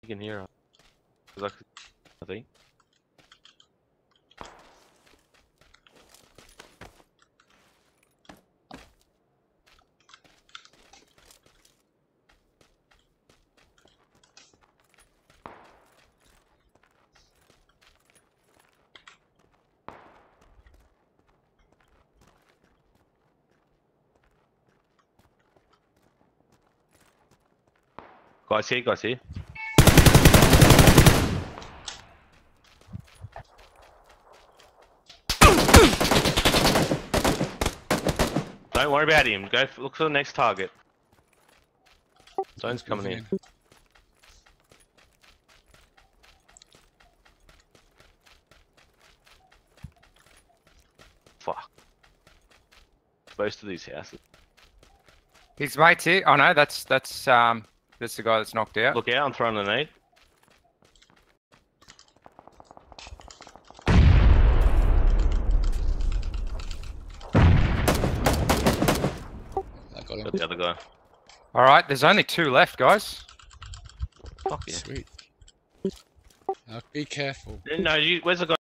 You can hear us. I think. Guys here, guys here. Don't worry about him. Go look for the next target. Zone's coming in. Fuck. Most of these houses. His mate's here. Oh no, that's the guy that's knocked out. Look out! I'm throwing a nade. I got him. Got the other guy. All right, there's only 2 left, guys. Fuck yeah. Sweet. Be careful. No, where's the guy?